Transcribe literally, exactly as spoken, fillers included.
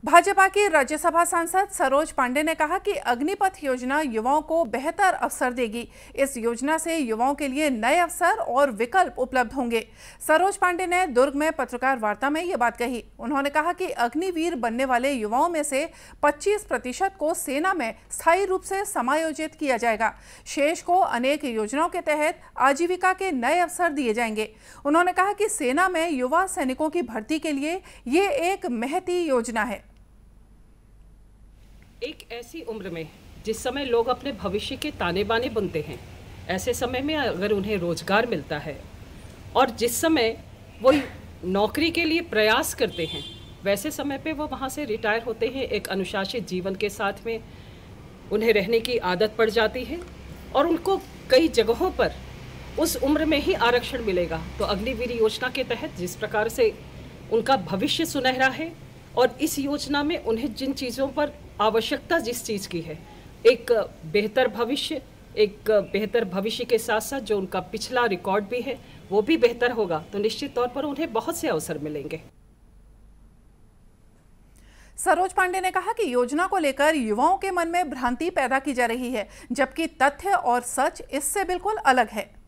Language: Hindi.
भाजपा की राज्यसभा सांसद सरोज पांडे ने कहा कि अग्निपथ योजना युवाओं को बेहतर अवसर देगी। इस योजना से युवाओं के लिए नए अवसर और विकल्प उपलब्ध होंगे। सरोज पांडे ने दुर्ग में पत्रकार वार्ता में ये बात कही। उन्होंने कहा कि अग्निवीर बनने वाले युवाओं में से पच्चीस प्रतिशत को सेना में स्थायी रूप से समायोजित किया जाएगा। शेष को अनेक योजनाओं के तहत आजीविका के नए अवसर दिए जाएंगे। उन्होंने कहा कि सेना में युवा सैनिकों की भर्ती के लिए ये एक महती योजना है। एक ऐसी उम्र में जिस समय लोग अपने भविष्य के ताने बाने बुनते हैं, ऐसे समय में अगर उन्हें रोजगार मिलता है और जिस समय वो नौकरी के लिए प्रयास करते हैं, वैसे समय पे वो वहाँ से रिटायर होते हैं। एक अनुशासित जीवन के साथ में उन्हें रहने की आदत पड़ जाती है और उनको कई जगहों पर उस उम्र में ही आरक्षण मिलेगा। तो अग्निवीर योजना के तहत जिस प्रकार से उनका भविष्य सुनहरा है और इस योजना में उन्हें जिन चीज़ों पर आवश्यकता जिस चीज़ की है, एक बेहतर भविष्य, एक बेहतर भविष्य के साथ साथ जो उनका पिछला रिकॉर्ड भी है वो भी बेहतर होगा, तो निश्चित तौर पर उन्हें बहुत से अवसर मिलेंगे। सरोज पांडे ने कहा कि योजना को लेकर युवाओं के मन में भ्रांति पैदा की जा रही है, जबकि तथ्य और सच इससे बिल्कुल अलग है।